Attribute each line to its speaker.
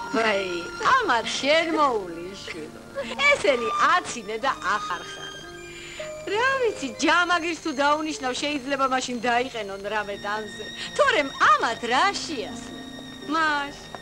Speaker 1: ვაი, ამათ შენ მოულიშვილო. ესენი აცინე და ახარხარ. რა ვიცი, ჯამაგირს თუ დაუნიშნავ, შეიძლება მაშინ დაიყენონ რამე დანზე. თორემ ამათ რა შეასწავლე. მაშ